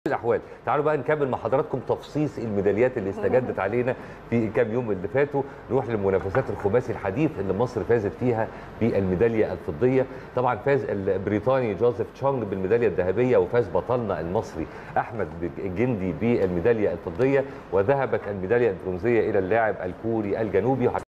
الاحوال تعالوا بقى نكمل مع حضراتكم تفصيص الميداليات اللي استجدت علينا في الكام يوم اللي فاتوا. نروح للمنافسات الخماسي الحديث اللي مصر فازت فيها بالميداليه الفضيه. طبعا فاز البريطاني جوزيف تشونغ بالميداليه الذهبيه، وفاز بطلنا المصري احمد الجندي بالميداليه الفضيه، وذهبت الميداليه البرونزيه الى اللاعب الكوري الجنوبي.